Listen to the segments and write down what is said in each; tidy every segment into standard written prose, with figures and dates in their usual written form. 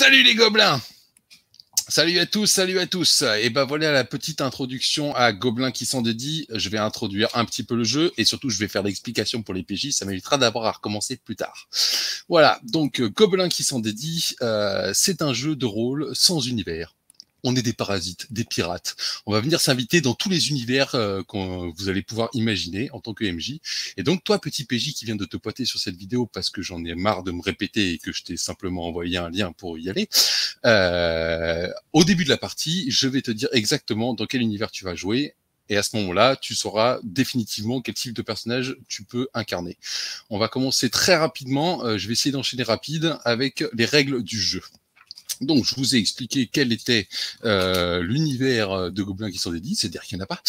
Salut les gobelins! Salut à tous, salut à tous. Et ben voilà la petite introduction à Gobelins qui s'en dédie. Je vais introduire un petit peu le jeu et surtout je vais faire l'explication pour les PJ. Ça m'évitera d'avoir à recommencer plus tard. Voilà, donc Gobelins qui s'en dédie, c'est un jeu de rôle sans univers. On est des parasites, des pirates. On va venir s'inviter dans tous les univers que vous allez pouvoir imaginer en tant que MJ. Et donc toi, petit PJ qui vient de te pointer sur cette vidéo parce que j'en ai marre de me répéter et que je t'ai simplement envoyé un lien pour y aller, au début de la partie, je vais te dire exactement dans quel univers tu vas jouer. Et à ce moment-là, tu sauras définitivement quel type de personnage tu peux incarner. On va commencer très rapidement. Je vais essayer d'enchaîner rapide avec les règles du jeu. Donc, je vous ai expliqué quel était l'univers de Gobelins qui s'en dédie, c'est-à-dire qu'il n'y en a pas.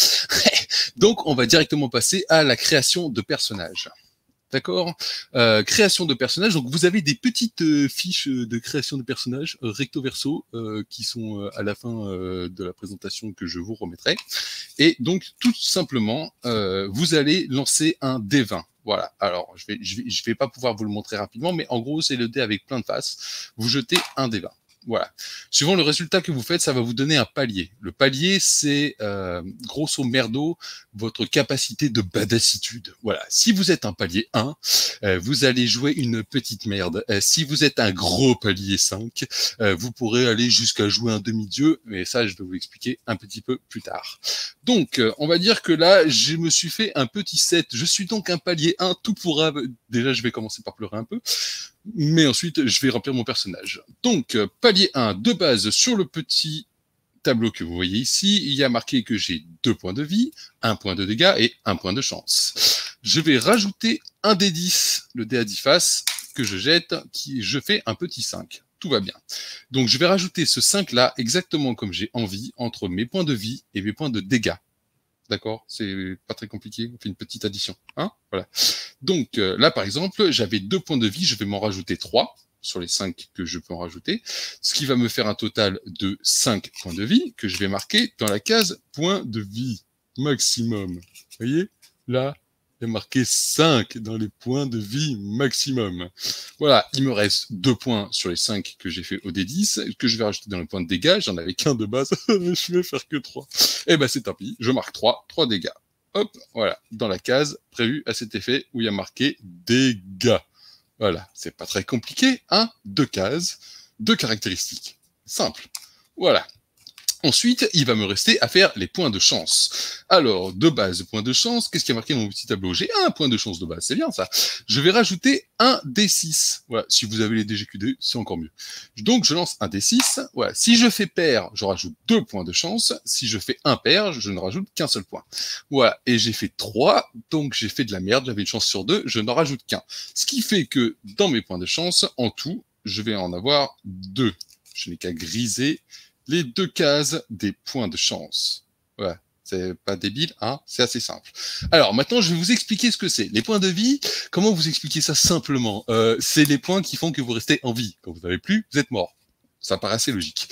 Donc, on va directement passer à la création de personnages. D'accord, création de personnages. Donc, vous avez des petites fiches de création de personnages recto verso qui sont à la fin de la présentation que je vous remettrai. Et donc, tout simplement, vous allez lancer un D20. Voilà. Alors, je vais pas pouvoir vous le montrer rapidement, mais en gros, c'est le dé avec plein de faces. Vous jetez un D20. Voilà. Suivant le résultat que vous faites, ça va vous donner un palier. Le palier, c'est grosso merdo votre capacité de badassitude. Voilà. Si vous êtes un palier 1, vous allez jouer une petite merde. Si vous êtes un gros palier 5, vous pourrez aller jusqu'à jouer un demi-dieu, mais ça, je vais vous l'expliquer un petit peu plus tard. Donc, on va dire que là, je me suis fait un petit set. Je suis donc un palier 1, tout pourra... Déjà, je vais commencer par pleurer un peu. Mais ensuite, je vais remplir mon personnage. Donc, palier 1, de base, sur le petit tableau que vous voyez ici, il y a marqué que j'ai 2 points de vie, 1 point de dégâts et 1 point de chance. Je vais rajouter un dé 10, le dé à 10 faces, que je jette, je fais un petit 5. Tout va bien. Donc, je vais rajouter ce 5-là exactement comme j'ai envie, entre mes points de vie et mes points de dégâts. D'accord, c'est pas très compliqué, on fait une petite addition. Hein, voilà. Donc là, par exemple, j'avais 2 points de vie, je vais m'en rajouter 3 sur les 5 que je peux en rajouter, ce qui va me faire un total de 5 points de vie que je vais marquer dans la case points de vie maximum. Vous voyez, là, il y a marqué 5 dans les points de vie maximum. Voilà, il me reste 2 points sur les 5 que j'ai fait au D10, que je vais rajouter dans le point de dégâts. J'en avais qu'un de base, je vais faire que 3. Eh ben c'est tant pis, je marque 3 dégâts. Hop, voilà, dans la case prévue à cet effet où il y a marqué dégâts. Voilà, c'est pas très compliqué, hein, 2 cases, 2 caractéristiques. Simple. Voilà. Ensuite, il va me rester à faire les points de chance. Alors, de base, points de chance, qu'est-ce qui est marqué dans mon petit tableau? J'ai un point de chance de base, c'est bien ça. Je vais rajouter un D6. Voilà, si vous avez les DGQD, c'est encore mieux. Donc, je lance un D6. Voilà, si je fais pair, je rajoute 2 points de chance. Si je fais impair, je ne rajoute qu'un seul point. Voilà, et j'ai fait 3, donc j'ai fait de la merde, j'avais une chance sur 2, je n'en rajoute qu'un. Ce qui fait que, dans mes points de chance, en tout, je vais en avoir 2. Je n'ai qu'à griser les 2 cases des points de chance. Voilà, c'est pas débile, hein, c'est assez simple. Alors maintenant, je vais vous expliquer ce que c'est. Les points de vie, comment vous expliquer ça simplement? C'est les points qui font que vous restez en vie. Quand vous n'avez plus, vous êtes mort. Ça paraît assez logique.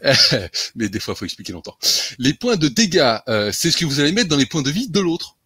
Mais des fois, il faut expliquer longtemps. Les points de dégâts, c'est ce que vous allez mettre dans les points de vie de l'autre.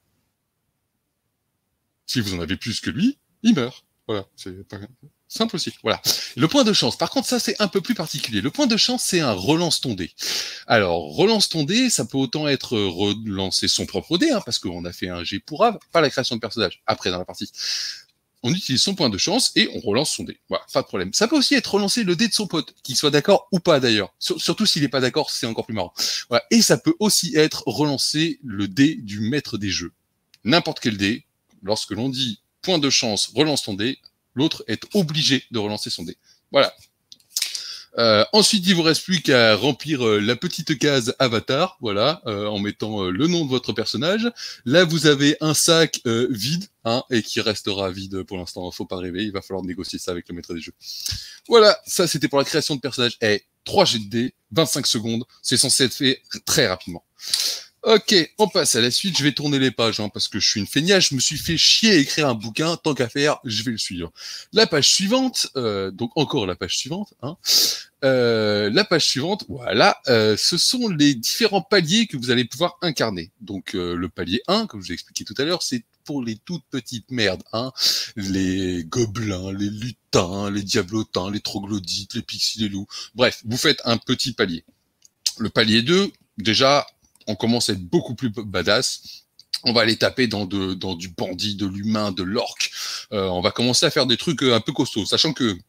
Si vous en avez plus que lui, il meurt. Voilà, c'est pas simple aussi. Voilà. Le point de chance, par contre, ça c'est un peu plus particulier. Le point de chance, c'est un relance ton dé. Alors, relance ton dé, ça peut autant être relancer son propre dé, hein, parce qu'on a fait un G pour A, pas la création de personnage, après dans la partie. On utilise son point de chance et on relance son dé. Voilà, pas de problème. Ça peut aussi être relancer le dé de son pote, qu'il soit d'accord ou pas d'ailleurs. Surtout s'il n'est pas d'accord, c'est encore plus marrant. Voilà. Et ça peut aussi être relancer le dé du maître des jeux. N'importe quel dé, lorsque l'on dit point de chance, relance ton dé, l'autre est obligé de relancer son dé. Voilà. Ensuite, il vous reste plus qu'à remplir la petite case avatar, voilà, en mettant le nom de votre personnage. Là, vous avez un sac vide, hein, et qui restera vide pour l'instant. Faut pas rêver, il va falloir négocier ça avec le maître des jeux. Voilà, ça c'était pour la création de personnage. 3 jets de dés, 25 secondes, c'est censé être fait très rapidement. Ok, on passe à la suite. Je vais tourner les pages, hein, parce que je suis une feignasse. Je me suis fait chier à écrire un bouquin. Tant qu'à faire, je vais le suivre. La page suivante, donc encore la page suivante. Hein, la page suivante, voilà, ce sont les différents paliers que vous allez pouvoir incarner. Donc le palier 1, comme je vous ai expliqué tout à l'heure, c'est pour les toutes petites merdes, hein, les gobelins, les Tins, les Diablotins, les Troglodytes, les Pixies, les Loups. Bref, vous faites un petit palier. Le palier 2, déjà, on commence à être beaucoup plus badass. On va aller taper dans du bandit, de l'humain, de l'orque. On va commencer à faire des trucs un peu costauds, sachant que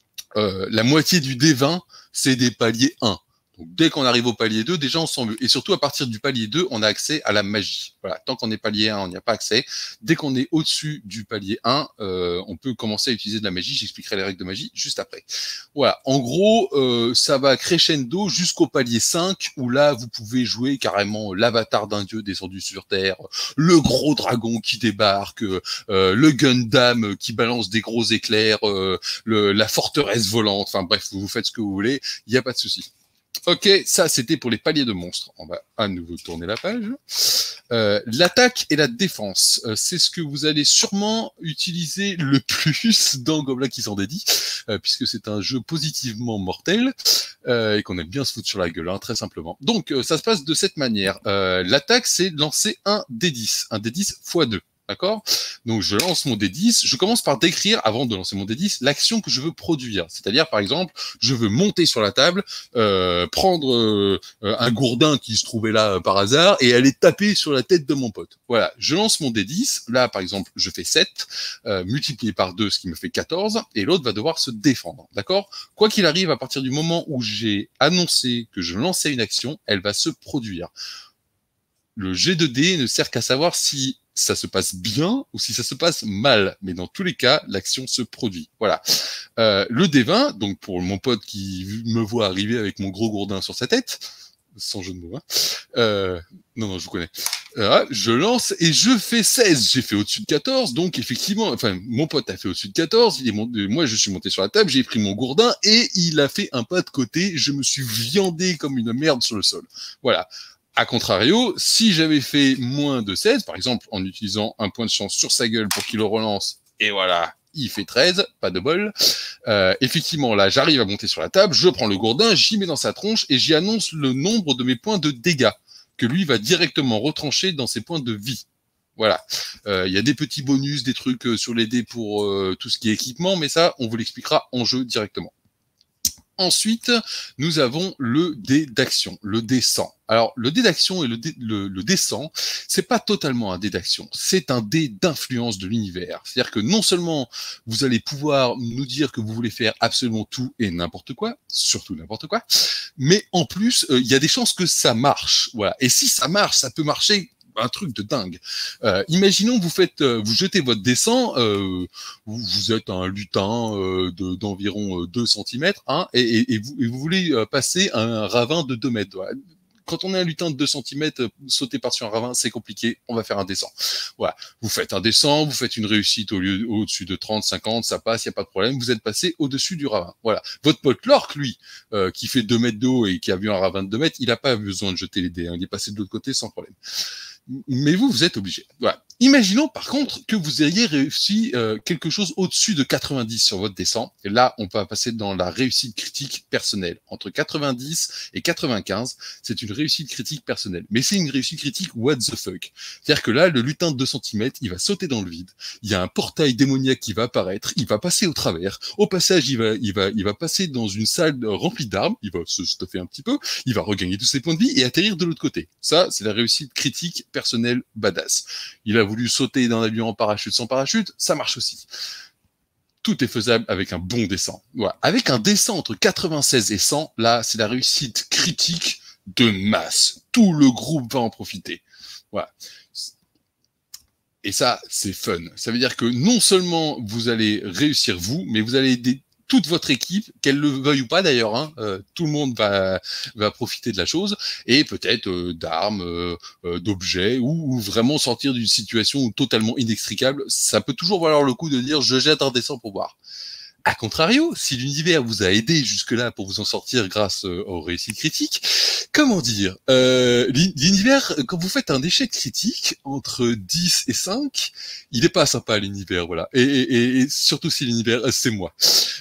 la moitié du D20, c'est des paliers 1. Donc, dès qu'on arrive au palier 2, déjà, on s'en veut. Et surtout, à partir du palier 2, on a accès à la magie. Voilà. Tant qu'on est palier 1, on n'y a pas accès. Dès qu'on est au-dessus du palier 1, on peut commencer à utiliser de la magie. J'expliquerai les règles de magie juste après. Voilà. En gros, ça va crescendo jusqu'au palier 5, où là, vous pouvez jouer carrément l'avatar d'un dieu descendu sur Terre, le gros dragon qui débarque, le Gundam qui balance des gros éclairs, la forteresse volante. Enfin bref, vous faites ce que vous voulez. Il n'y a pas de souci. Ok, ça c'était pour les paliers de monstres. On va à nouveau tourner la page. L'attaque et la défense, c'est ce que vous allez sûrement utiliser le plus dans Gobelins qui s'en dédie, puisque c'est un jeu positivement mortel et qu'on aime bien se foutre sur la gueule, hein, très simplement. Donc ça se passe de cette manière. L'attaque, c'est de lancer un D10 x 2. D'accord? Donc, je lance mon D10. Je commence par décrire, avant de lancer mon D10, l'action que je veux produire. C'est-à-dire, par exemple, je veux monter sur la table, prendre un gourdin qui se trouvait là par hasard et aller taper sur la tête de mon pote. Voilà. Je lance mon D10. Là, par exemple, je fais 7, multiplié par 2, ce qui me fait 14, et l'autre va devoir se défendre. D'accord? Quoi qu'il arrive, à partir du moment où j'ai annoncé que je lançais une action, elle va se produire. Le jet de dés ne sert qu'à savoir si ça se passe bien ou si ça se passe mal. Mais dans tous les cas, l'action se produit. Voilà. Le D20, donc pour mon pote qui me voit arriver avec mon gros gourdin sur sa tête, sans jeu de mots, hein. Non, je vous connais. Je lance et je fais 16. J'ai fait au-dessus de 14, donc effectivement, enfin, mon pote a fait au-dessus de 14, moi je suis monté sur la table, j'ai pris mon gourdin et il a fait un pas de côté, je me suis viandé comme une merde sur le sol. Voilà. A contrario, si j'avais fait moins de 16, par exemple en utilisant un point de chance sur sa gueule pour qu'il le relance, et voilà, il fait 13, pas de bol. Effectivement, là, j'arrive à monter sur la table, je prends le gourdin, j'y mets dans sa tronche et j'y annonce le nombre de mes points de dégâts, que lui va directement retrancher dans ses points de vie. Voilà. Il y a des petits bonus, des trucs sur les dés pour tout ce qui est équipement, mais ça, on vous l'expliquera en jeu directement. Ensuite, nous avons le dé d'action, le dé 100. Alors, le dé d'action et le dé 100, c'est pas totalement un dé d'action, c'est un dé d'influence de l'univers. C'est-à-dire que non seulement vous allez pouvoir nous dire que vous voulez faire absolument tout et n'importe quoi, surtout n'importe quoi, mais en plus, il y a des chances que ça marche. Voilà. Et si ça marche, ça peut marcher un truc de dingue. Imaginons vous vous jetez votre descend, vous êtes un lutin d'environ 2 cm, hein, et vous voulez passer un ravin de 2 mètres. Voilà. Quand on est un lutin de 2 cm, sauter par-dessus un ravin, c'est compliqué, on va faire un descend. Voilà. Vous faites un descend, vous faites une réussite au-dessus de 30, 50, ça passe, il n'y a pas de problème, vous êtes passé au-dessus du ravin. Voilà. Votre pote l'orque, lui, qui fait 2 mètres de haut et qui a vu un ravin de 2 mètres, il n'a pas besoin de jeter les dés, hein, il est passé de l'autre côté sans problème. Mais vous êtes obligé. Voilà. Imaginons par contre que vous ayez réussi quelque chose au-dessus de 90 sur votre descend. Et là, on va passer dans la réussite critique personnelle. Entre 90 et 95, c'est une réussite critique personnelle. Mais c'est une réussite critique what the fuck. C'est-à-dire que là, le lutin de 2 cm, il va sauter dans le vide. Il y a un portail démoniaque qui va apparaître. Il va passer au travers. Au passage, il va passer dans une salle remplie d'armes. Il va se stuffer un petit peu. Il va regagner tous ses points de vie et atterrir de l'autre côté. Ça, c'est la réussite critique personnelle badass. Il a voulu sauter d'un avion en parachute sans parachute, ça marche aussi. Tout est faisable avec un bon descend. Voilà. Avec un descend entre 96 et 100, là, c'est la réussite critique de masse. Tout le groupe va en profiter. Voilà. Et ça, c'est fun. Ça veut dire que non seulement vous allez réussir vous, mais vous allez aider toute votre équipe, qu'elle le veuille ou pas d'ailleurs, hein, tout le monde va profiter de la chose, et peut-être d'armes, d'objets, ou vraiment sortir d'une situation totalement inextricable. Ça peut toujours valoir le coup de dire je jette un dessin pour voir. A contrario, si l'univers vous a aidé jusque-là pour vous en sortir grâce aux réussites critiques, comment dire, l'univers, quand vous faites un échec critique entre 10 et 5, il est pas sympa l'univers, voilà. Et surtout si l'univers, c'est moi.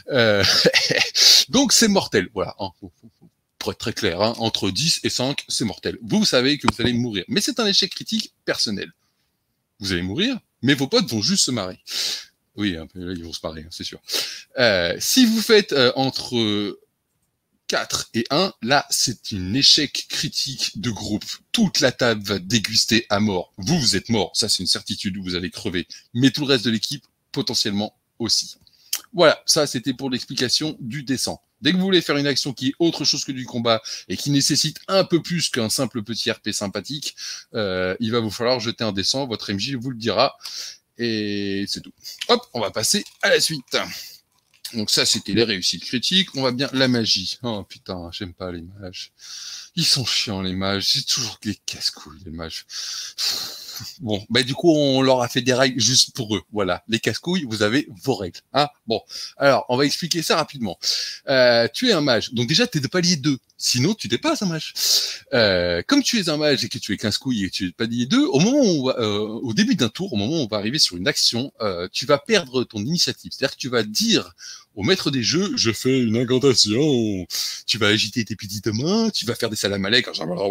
Donc c'est mortel, voilà. Hein, pour être très clair, hein, entre 10 et 5, c'est mortel. Vous savez que vous allez mourir. Mais c'est un échec critique personnel. Vous allez mourir, mais vos potes vont juste se marrer. Oui, un peu, là, ils vont se parler, hein, c'est sûr. Si vous faites entre 4 et 1, là, c'est un échec critique de groupe. Toute la table va déguster à mort. Vous, vous êtes mort, ça c'est une certitude, vous allez crever. Mais tout le reste de l'équipe, potentiellement aussi. Voilà, ça c'était pour l'explication du dessin. Dès que vous voulez faire une action qui est autre chose que du combat et qui nécessite un peu plus qu'un simple petit RP sympathique, il va vous falloir jeter un dessin, votre MJ vous le dira, et c'est tout. Hop, on va passer à la suite. Donc ça, c'était les réussites critiques. On va bien la magie. Oh putain, j'aime pas les mages. Ils sont chiants, les mages. C'est toujours des casse-couilles, les mages. Bon, bah du coup, on leur a fait des règles juste pour eux. Voilà, les casse-couilles, vous avez vos règles. Hein, bon, alors, on va expliquer ça rapidement. Tu es un mage, donc déjà, tu es de palier 2. Sinon, tu n'es pas un mage. Comme tu es un mage et que tu es casse-couilles et que tu es de palier 2, au moment où au début d'un tour, au moment où on va arriver sur une action, tu vas perdre ton initiative. C'est-à-dire que tu vas dire au maître des jeux, je fais une incantation. Tu vas agiter tes petites mains, tu vas faire des salamalek,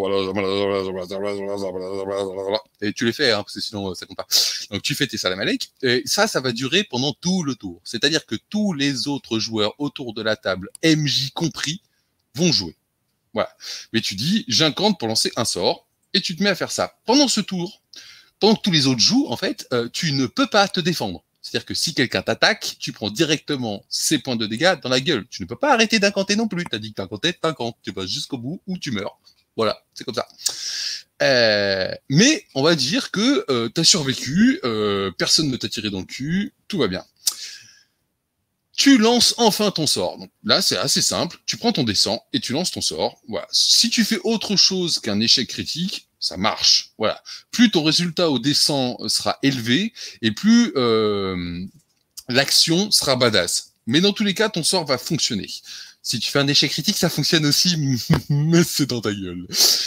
et tu les fais, hein, parce que sinon ça compte pas. Donc tu fais tes salamalek, et ça va durer pendant tout le tour. C'est-à-dire que tous les autres joueurs autour de la table, MJ compris, vont jouer. Voilà. Mais tu dis, j'incante pour lancer un sort, et tu te mets à faire ça. Pendant ce tour, pendant que tous les autres jouent, en fait, tu ne peux pas te défendre. C'est-à-dire que si quelqu'un t'attaque, tu prends directement ses points de dégâts dans la gueule. Tu ne peux pas arrêter d'incanter non plus. T'as dit que t'incantais, t'incantes. Tu vas jusqu'au bout ou tu meurs. Voilà, c'est comme ça. Mais on va dire que t'as survécu, personne ne t'a tiré dans le cul, tout va bien. Tu lances enfin ton sort. Donc là, c'est assez simple. Tu prends ton dessin et tu lances ton sort. Voilà. Si tu fais autre chose qu'un échec critique, ça marche. Voilà. Plus ton résultat au dessin sera élevé et plus l'action sera badass. Mais dans tous les cas, ton sort va fonctionner. Si tu fais un échec critique, ça fonctionne aussi, mais c'est dans ta gueule.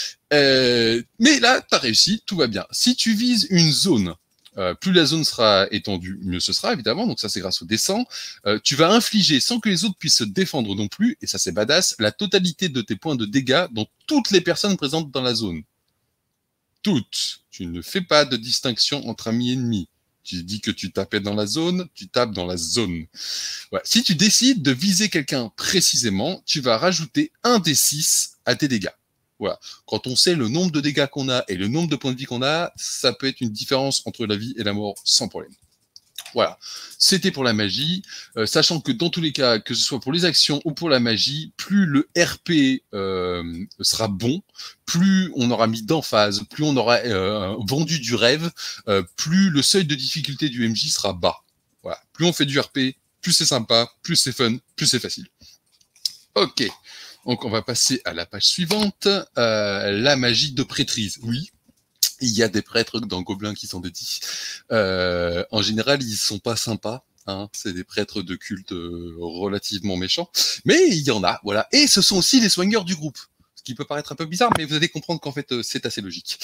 Mais là, t'as réussi, tout va bien. Si tu vises une zone, plus la zone sera étendue, mieux ce sera, évidemment. Donc ça, c'est grâce au dessin. Tu vas infliger, sans que les autres puissent se défendre non plus, et ça, c'est badass, la totalité de tes points de dégâts dans toutes les personnes présentes dans la zone. Toutes. Tu ne fais pas de distinction entre amis et ennemis. Tu dis que tu tapais dans la zone, tu tapes dans la zone. Voilà. Si tu décides de viser quelqu'un précisément, tu vas rajouter un des 6 à tes dégâts. Voilà. Quand on sait le nombre de dégâts qu'on a et le nombre de points de vie qu'on a, ça peut être une différence entre la vie et la mort sans problème. Voilà, c'était pour la magie, sachant que dans tous les cas, que ce soit pour les actions ou pour la magie, plus le RP sera bon, plus on aura mis d'emphase, plus on aura vendu du rêve, plus le seuil de difficulté du MJ sera bas. Voilà, plus on fait du RP, plus c'est sympa, plus c'est fun, plus c'est facile. Ok, donc on va passer à la page suivante, la magie de prêtrise. Oui. Il y a des prêtres dans Gobelins qui sont dédits. En général, ils sont pas sympas. Hein, c'est des prêtres de culte relativement méchants. Mais il y en a, voilà. Et ce sont aussi les soigneurs du groupe. Ce qui peut paraître un peu bizarre, mais vous allez comprendre qu'en fait, c'est assez logique.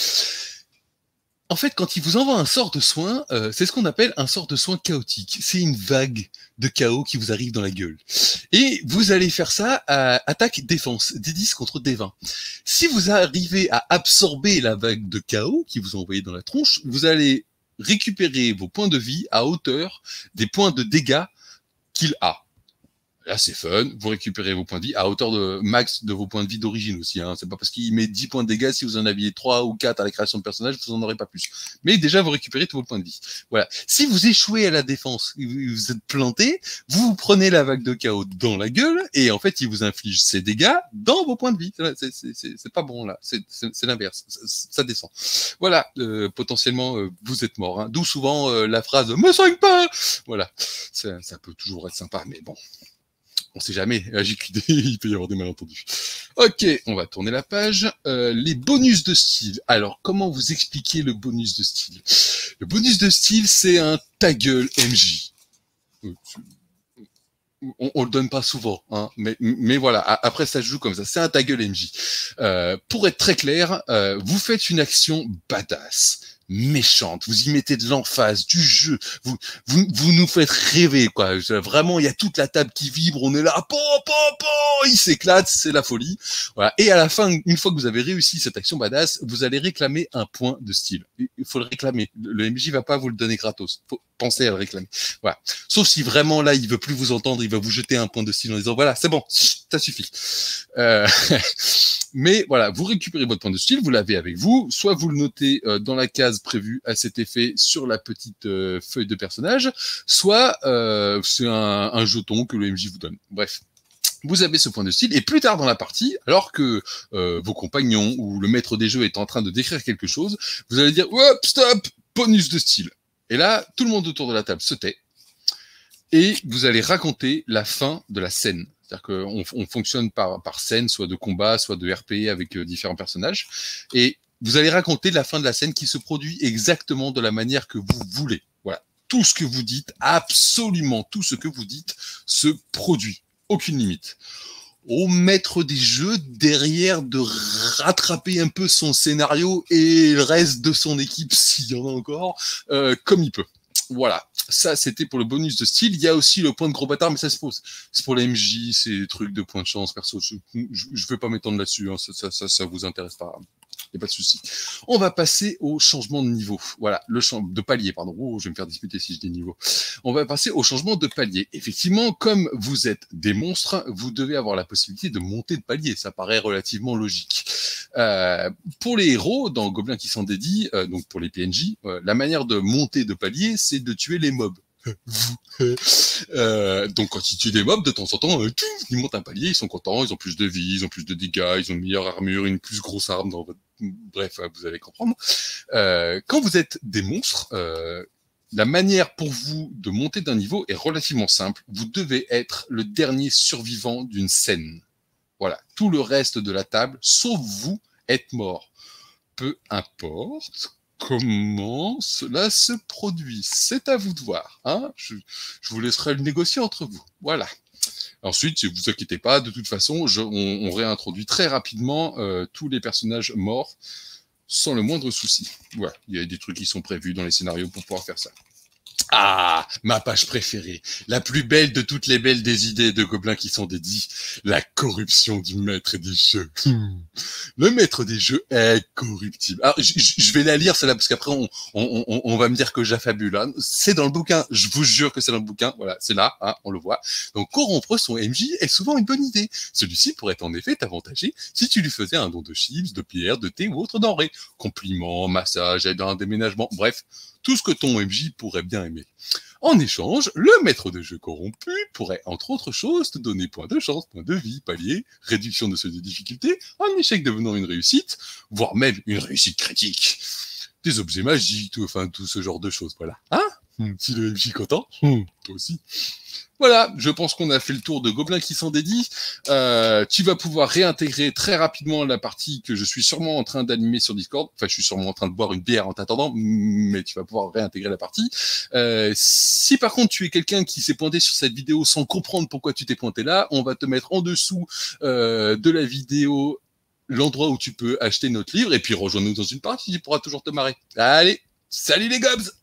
En fait, quand il vous envoie un sort de soin, c'est ce qu'on appelle un sort de soin chaotique. C'est une vague de chaos qui vous arrive dans la gueule. Et vous allez faire ça à attaque-défense, D10 contre D20. Si vous arrivez à absorber la vague de chaos qui vous a envoyé dans la tronche, vous allez récupérer vos points de vie à hauteur des points de dégâts qu'il a. Là, c'est fun. Vous récupérez vos points de vie à hauteur de max de vos points de vie d'origine aussi. Hein. C'est pas parce qu'il met 10 points de dégâts, si vous en aviez 3 ou 4 à la création de personnage, vous en aurez pas plus. Mais déjà, vous récupérez tous vos points de vie. Voilà. Si vous échouez à la défense, vous êtes planté, vous prenez la vague de chaos dans la gueule, et en fait, il vous inflige ses dégâts dans vos points de vie. C'est pas bon, là. C'est l'inverse. Ça descend. Voilà. Potentiellement, vous êtes mort. Hein. D'où souvent la phrase « me soigne pas !» Voilà. Ça peut toujours être sympa, mais bon. On sait jamais, à JQD, il peut y avoir des malentendus. Ok, on va tourner la page. Les bonus de style. Alors, comment vous expliquer le bonus de style? Le bonus de style, c'est un ta gueule MJ. On le donne pas souvent, hein, mais voilà, après ça se joue comme ça, c'est un ta gueule MJ. Pour être très clair, vous faites une action badass. méchante. Vous y mettez de l'emphase, du jeu. Vous nous faites rêver, quoi. Vraiment, il y a toute la table qui vibre. On est là, il s'éclate, c'est la folie. Voilà. Et à la fin, une fois que vous avez réussi cette action badass, vous allez réclamer un point de style. Il faut le réclamer. Le MJ va pas vous le donner gratos. Faut penser à le réclamer. Voilà. Sauf si vraiment là, il veut plus vous entendre, il va vous jeter un point de style en disant voilà, c'est bon, ça suffit. Mais voilà, vous récupérez votre point de style, vous l'avez avec vous, soit vous le notez dans la case prévue à cet effet sur la petite feuille de personnage, soit c'est un jeton que le MJ vous donne. Bref. Vous avez ce point de style, et plus tard dans la partie, alors que vos compagnons ou le maître des jeux est en train de décrire quelque chose, vous allez dire « Hop, stop, bonus de style ». Et là, tout le monde autour de la table se tait, et vous allez raconter la fin de la scène. C'est-à-dire qu'on fonctionne par scène, soit de combat, soit de RP avec différents personnages, et vous allez raconter la fin de la scène qui se produit exactement de la manière que vous voulez. Voilà, tout ce que vous dites, absolument tout ce que vous dites se produit. Aucune limite. Au maître des jeux, derrière, de rattraper un peu son scénario et le reste de son équipe, s'il y en a encore, comme il peut. Voilà, ça c'était pour le bonus de style. Il y a aussi le point de gros bâtard, mais ça se pose. C'est pour les MJ, c'est des trucs de points de chance, perso. Je vais pas m'étendre là-dessus, hein, ça vous intéresse pas. Il n'y a pas de souci. On va passer au changement de niveau. Voilà, de palier, pardon. Oh, je vais me faire disputer si je dis niveau. On va passer au changement de palier. Effectivement, comme vous êtes des monstres, vous devez avoir la possibilité de monter de palier. Ça paraît relativement logique. Pour les héros, dans Gobelins qui s'en dédient, donc pour les PNJ, la manière de monter de palier, c'est de tuer les mobs. Donc quand ils tuent des mobs, de temps en temps, ils montent un palier, ils sont contents, ils ont plus de vie, ils ont plus de dégâts, ils ont une meilleure armure, une plus grosse arme dans votre... Bref, vous allez comprendre. Quand vous êtes des monstres, la manière pour vous de monter d'un niveau est relativement simple. Vous devez être le dernier survivant d'une scène. Voilà, tout le reste de la table, sauf vous, est mort. Peu importe comment cela se produit. C'est à vous de voir. Hein, je vous laisserai le négocier entre vous. Voilà. Ensuite, ne vous inquiétez pas, de toute façon, on réintroduit très rapidement tous les personnages morts sans le moindre souci. Voilà, il y a des trucs qui sont prévus dans les scénarios pour pouvoir faire ça. Ah, ma page préférée, la plus belle de toutes les belles des idées de Gobelins qui s'en dédient, la corruption du maître des jeux. Le maître des jeux est corruptible. Alors, je vais la lire celle-là parce qu'après on va me dire que j'affabule. Hein. C'est dans le bouquin, je vous jure que c'est dans le bouquin. Voilà, c'est là, hein, on le voit. Donc corrompre son MJ est souvent une bonne idée. Celui-ci pourrait en effet t'avantager si tu lui faisais un don de chips, de pierres, de thé ou autre denrée. Compliments, massage, aide à un déménagement, bref. Tout ce que ton MJ pourrait bien aimer. En échange, le maître de jeu corrompu pourrait, entre autres choses, te donner points de chance, points de vie, palier, réduction de seuil de difficulté, un échec devenant une réussite, voire même une réussite critique. Des objets magiques, tout ce genre de choses, voilà. Hein? Si le MJ est content, toi aussi. Voilà, je pense qu'on a fait le tour de Gobelins qui s'en dédient. Tu vas pouvoir réintégrer très rapidement la partie que je suis sûrement en train d'animer sur Discord. Enfin, je suis sûrement en train de boire une bière en t'attendant, mais tu vas pouvoir réintégrer la partie. Si par contre tu es quelqu'un qui s'est pointé sur cette vidéo sans comprendre pourquoi tu t'es pointé là, on va te mettre en dessous de la vidéo l'endroit où tu peux acheter notre livre et puis rejoins-nous dans une partie, tu pourras toujours te marrer. Allez, salut les gobs!